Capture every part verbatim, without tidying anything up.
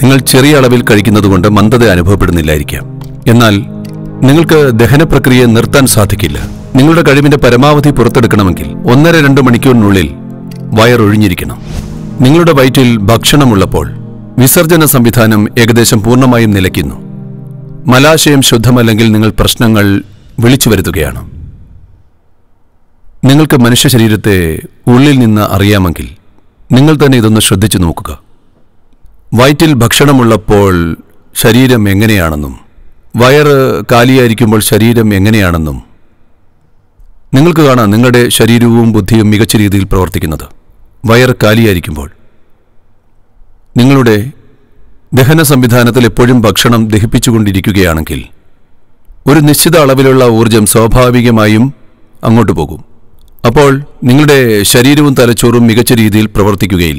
നിങ്ങൾ ചെറിയ അളവിൽ കഴിക്കുന്നതുകൊണ്ട് മന്ദത അനുഭവപ്പെടുന്നില്ലായിരിക്കാം. എന്നാൽ നിങ്ങൾക്ക് ദഹന പ്രക്രിയ നിർത്താൻ സാധിക്കില്ല. നിങ്ങളുടെ കഴിവിന്റെ പരമാവധി പുറത്തെടുക്കണമെങ്കിൽ ഒന്നര രണ്ട് മണിക്കൂറിനുള്ളിൽ വയറൊഴിഞ്ഞിരിക്കണം. നിങ്ങളുടെ വയറ്റിൽ ഭക്ഷണമുള്ളപ്പോൾ വിസർജന സംവിധാനം ഏകദേശം പൂർണ്ണമായും നിലയ്ക്കുന്നു. മലാശയം ശുദ്ധമല്ലെങ്കിൽ നിങ്ങൾ പ്രശ്നങ്ങൾ വിളിച്ചു വരുത്തുകയാണ്. നിങ്ങൾക്ക് മനുഷ്യ ശരീരത്തെ ഉള്ളിൽ നിന്ന് അറിയാമെങ്കിൽ നിങ്ങൾ തന്നെ ഇതൊന്ന് ശ്രദ്ധിച്ചു നോക്കുക. വയറ്റിൽ ഭക്ഷണമുള്ളപ്പോൾ ശരീരം എങ്ങനെയാണെന്നും വയറ് കാലിയായിരിക്കുമ്പോൾ ശരീരം എങ്ങനെയാണെന്നും നിങ്ങൾക്ക് കാണാം. നിങ്ങളുടെ ശരീരവും ബുദ്ധിയും മികച്ച രീതിയിൽ പ്രവർത്തിക്കുന്നത് വയറ് കാലിയായിരിക്കുമ്പോൾ. നിങ്ങളുടെ ദഹന സംവിധാനത്തിൽ എപ്പോഴും ഭക്ഷണം ദഹിപ്പിച്ചുകൊണ്ടിരിക്കുകയാണെങ്കിൽ ഒരു നിശ്ചിത അളവിലുള്ള ഊർജം സ്വാഭാവികമായും അങ്ങോട്ട് പോകും. അപ്പോൾ നിങ്ങളുടെ ശരീരവും തലച്ചോറും മികച്ച രീതിയിൽ പ്രവർത്തിക്കുകയില്ല.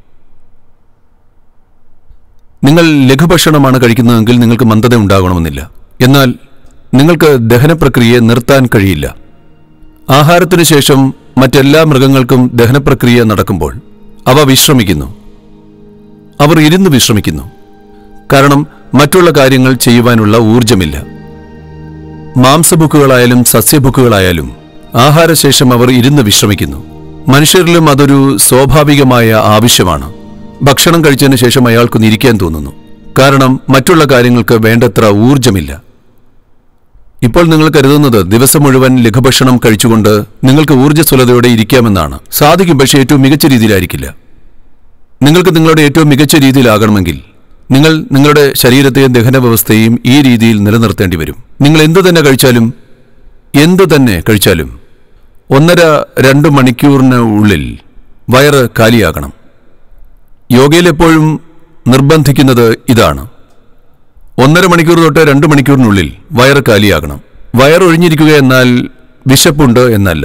നിങ്ങൾ ലഘുഭക്ഷണമാണ് കഴിക്കുന്നതെങ്കിൽ നിങ്ങൾക്ക് മന്ദത ഉണ്ടാകണമെന്നില്ല. എന്നാൽ നിങ്ങൾക്ക് ദഹന പ്രക്രിയയെ നിർത്താൻ കഴിയില്ല. ആഹാരത്തിനു ശേഷം മറ്റെല്ലാ മൃഗങ്ങൾക്കും ദഹനപ്രക്രിയ നടക്കുമ്പോൾ അവ വിശ്രമിക്കുന്നു. അവർ ഇരുന്ന് വിശ്രമിക്കുന്നു. കാരണം മറ്റുള്ള കാര്യങ്ങൾ ചെയ്യുവാനുള്ള ഊർജമില്ല. മാംസഭുക്കുകളായാലും സസ്യഭുക്കുകളായാലും ആഹാരശേഷം അവർ ഇരുന്ന് വിശ്രമിക്കുന്നു. മനുഷ്യരിലും അതൊരു സ്വാഭാവികമായ ആവശ്യമാണ്. ഭക്ഷണം കഴിച്ചതിന് ശേഷം അയാൾക്ക് ഇരിക്കാൻ തോന്നുന്നു. കാരണം മറ്റുള്ള കാര്യങ്ങൾക്ക് വേണ്ടത്ര ഊർജമില്ല. ഇപ്പോൾ നിങ്ങൾ കരുതുന്നത് ദിവസം മുഴുവൻ ലഘുഭക്ഷണം കഴിച്ചുകൊണ്ട് നിങ്ങൾക്ക് ഊർജ്ജസ്വലതയോടെ ഇരിക്കാമെന്നാണ്. സാധിക്കും, പക്ഷേ ഏറ്റവും മികച്ച രീതിയിലായിരിക്കില്ല. നിങ്ങൾക്ക് നിങ്ങളുടെ ഏറ്റവും മികച്ച രീതിയിലാകണമെങ്കിൽ നിങ്ങൾ നിങ്ങളുടെ ശരീരത്തെയും ദഹന വ്യവസ്ഥയെയും ഈ രീതിയിൽ നിലനിർത്തേണ്ടി വരും. നിങ്ങൾ എന്തു തന്നെ കഴിച്ചാലും എന്തു തന്നെ കഴിച്ചാലും ഒന്നര രണ്ട് മണിക്കൂറിന് ഉള്ളിൽ വയറ് കാലിയാകണം. യോഗയിൽ എപ്പോഴും നിർബന്ധിക്കുന്നത് ഇതാണ്. ഒന്നര മണിക്കൂർ തൊട്ട് രണ്ട് മണിക്കൂറിനുള്ളിൽ വയറ് കാലിയാകണം. വയറൊഴിഞ്ഞിരിക്കുക എന്നാൽ വിശപ്പുണ്ട് എന്നല്ല.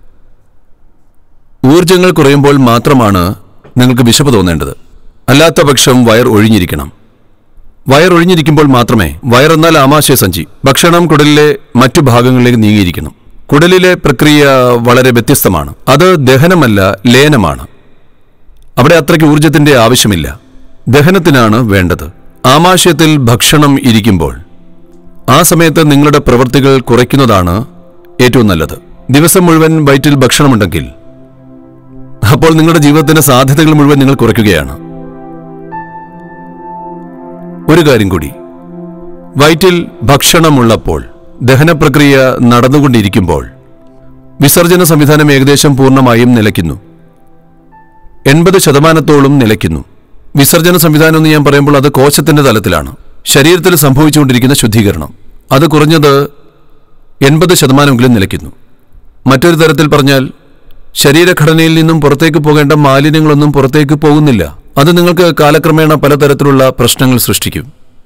ഊർജങ്ങൾ കുറയുമ്പോൾ മാത്രമാണ് നിങ്ങൾക്ക് വിശപ്പ് തോന്നേണ്ടത്. അല്ലാത്ത പക്ഷം വയർ ഒഴിഞ്ഞിരിക്കണം. വയറൊഴിഞ്ഞിരിക്കുമ്പോൾ മാത്രമേ, വയറെന്നാൽ ആമാശയ സഞ്ചി, ഭക്ഷണം കുടലിലെ മറ്റു ഭാഗങ്ങളിലേക്ക് നീങ്ങിയിരിക്കണം. കുടലിലെ പ്രക്രിയ വളരെ വ്യത്യസ്തമാണ്. അത് ദഹനമല്ല, ലയനമാണ്. അവിടെ അത്രയ്ക്ക് ഊർജത്തിന്റെ ആവശ്യമില്ല. ദഹനത്തിനാണ് വേണ്ടത്. ആമാശയത്തിൽ ഭക്ഷണം ഇരിക്കുമ്പോൾ ആ സമയത്ത് നിങ്ങളുടെ പ്രവൃത്തികൾ കുറയ്ക്കുന്നതാണ് ഏറ്റവും നല്ലത്. ദിവസം മുഴുവൻ വയറ്റിൽ ഭക്ഷണമുണ്ടെങ്കിൽ അപ്പോൾ നിങ്ങളുടെ ജീവിതത്തിന്റെ സാധ്യതകൾ മുഴുവൻ നിങ്ങൾ കുറയ്ക്കുകയാണ്. ഒരു കാര്യം കൂടി, വയറ്റിൽ ഭക്ഷണമുള്ളപ്പോൾ ദഹനപ്രക്രിയ നടന്നുകൊണ്ടിരിക്കുമ്പോൾ വിസർജന സംവിധാനം ഏകദേശം പൂർണ്ണമായും നിലയ്ക്കുന്നു. എൺപത് ശതമാനത്തോളം നിലയ്ക്കുന്നു. വിസർജന സംവിധാനം എന്ന് ഞാൻ പറയുമ്പോൾ അത് കോശത്തിന്റെ തലത്തിലാണ്. ശരീരത്തിൽ സംഭവിച്ചുകൊണ്ടിരിക്കുന്ന ശുദ്ധീകരണം അത് കുറഞ്ഞത് എൺപത് ശതമാനമെങ്കിലും നിലയ്ക്കുന്നു. മറ്റൊരു തരത്തിൽ പറഞ്ഞാൽ ശരീരഘടനയിൽ നിന്നും പുറത്തേക്ക് പോകേണ്ട മാലിന്യങ്ങളൊന്നും പുറത്തേക്ക് പോകുന്നില്ല. അത് നിങ്ങൾക്ക് കാലക്രമേണ പലതരത്തിലുള്ള പ്രശ്നങ്ങൾ സൃഷ്ടിക്കും.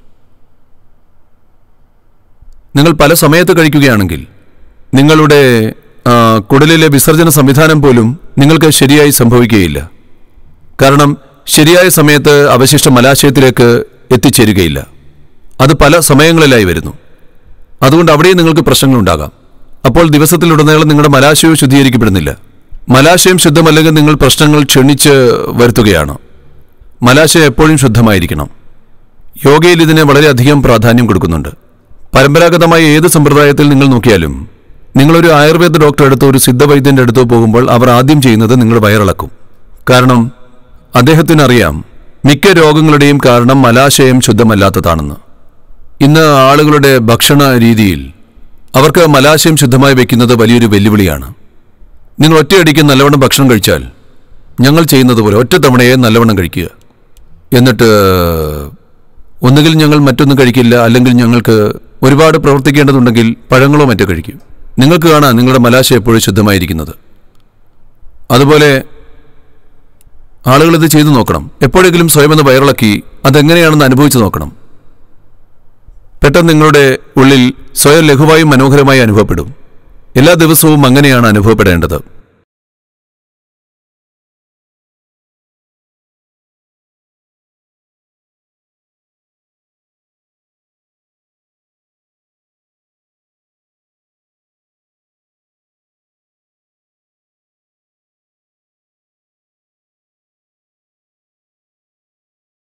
നിങ്ങൾ പല സമയത്ത് കഴിക്കുകയാണെങ്കിൽ നിങ്ങളുടെ കുടലിലെ വിസർജന സംവിധാനം പോലും നിങ്ങൾക്ക് ശരിയായി സംഭവിക്കുകയില്ല. കാരണം ശരിയായ സമയത്ത് അവശിഷ്ട മലാശയത്തിലേക്ക് എത്തിച്ചേരുകയില്ല. അത് പല സമയങ്ങളിലായി വരുന്നു. അതുകൊണ്ട് അവിടെയും നിങ്ങൾക്ക് പ്രശ്നങ്ങളുണ്ടാകാം. അപ്പോൾ ദിവസത്തിലുടനീളം നിങ്ങളുടെ മലാശയവും ശുദ്ധീകരിക്കപ്പെടുന്നില്ല. മലാശയം ശുദ്ധമല്ലെങ്കിൽ നിങ്ങൾ പ്രശ്നങ്ങൾ ക്ഷണിച്ച് വരുത്തുകയാണ്. മലാശയം എപ്പോഴും ശുദ്ധമായിരിക്കണം. യോഗയിൽ ഇതിനെ വളരെയധികം പ്രാധാന്യം കൊടുക്കുന്നുണ്ട്. പരമ്പരാഗതമായ ഏത് സമ്പ്രദായത്തിൽ നിങ്ങൾ നോക്കിയാലും നിങ്ങളൊരു ആയുർവേദ ഡോക്ടറെ അടുത്തോ ഒരു സിദ്ധവൈദ്യന്റെ അടുത്തോ പോകുമ്പോൾ അവർ ആദ്യം ചെയ്യുന്നത് നിങ്ങൾ വയറിളക്കും. കാരണം അദ്ദേഹത്തിനറിയാം മിക്ക രോഗങ്ങളുടെയും കാരണം മലാശയം ശുദ്ധമല്ലാത്തതാണെന്ന്. ഇന്ന് ആളുകളുടെ ഭക്ഷണ രീതിയിൽ അവർക്ക് മലാശയം ശുദ്ധമായി വയ്ക്കുന്നത് വലിയൊരു വെല്ലുവിളിയാണ്. നിങ്ങൾ ഒറ്റയടിക്ക് നല്ലവണ്ണം ഭക്ഷണം കഴിച്ചാൽ ഞങ്ങൾ ചെയ്യുന്നത് പോലെ ഒറ്റ തവണയെ നല്ലവണ്ണം കഴിക്കുക. എന്നിട്ട് ഒന്നുകിൽ ഞങ്ങൾ മറ്റൊന്നും കഴിക്കില്ല, അല്ലെങ്കിൽ ഞങ്ങൾക്ക് ഒരുപാട് പ്രവർത്തിക്കേണ്ടതുണ്ടെങ്കിൽ പഴങ്ങളോ മറ്റോ കഴിക്കും. നിങ്ങൾക്ക് കാണാം നിങ്ങളുടെ മലാശയം എപ്പോഴും ശുദ്ധമായിരിക്കുന്നത്. അതുപോലെ ആളുകളിത് ചെയ്തു നോക്കണം. എപ്പോഴെങ്കിലും സ്വയമെന്ന് വയറിളക്കി അതെങ്ങനെയാണെന്ന് അനുഭവിച്ചു നോക്കണം. പെട്ടെന്ന് നിങ്ങളുടെ ഉള്ളിൽ സ്വയം ലഘുവായും മനോഹരമായി അനുഭവപ്പെടും. എല്ലാ ദിവസവും അങ്ങനെയാണ് അനുഭവപ്പെടേണ്ടത്.